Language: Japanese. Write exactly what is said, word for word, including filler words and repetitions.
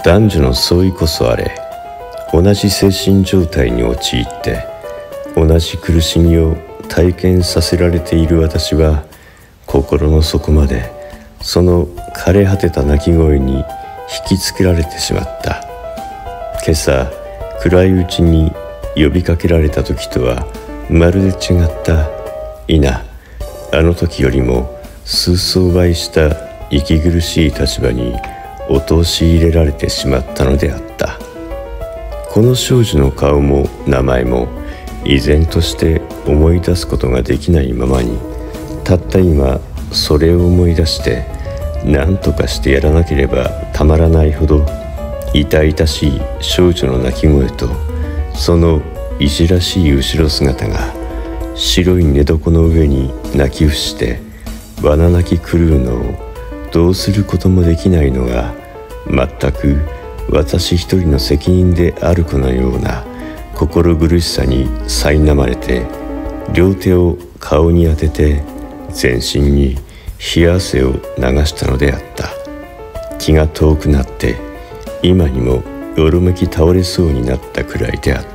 男女の相違こそあれ、同じ精神状態に陥って同じ苦しみを体験させられている私は、心の底までその枯れ果てた鳴き声に引きつけられてしまった。今朝暗いうちに呼びかけられた時とはまるで違った。いな、あの時よりも数層倍した息苦しい立場に陥れられてしまったのであった。この少女の顔も名前も依然として思い出すことができないままに、たった今それを思い出して何とかしてやらなければたまらないほど痛々しい少女の泣き声と、そのいじらしい後ろ姿が白い寝床の上に泣き伏してわな泣き狂うのをどうすることもできないのが、全く私一人の責任であるかのような心苦しさに苛まれて、両手を顔に当てて全身に冷や汗を流したのであった。気が遠くなって今にもよろめき倒れそうになったくらいであった。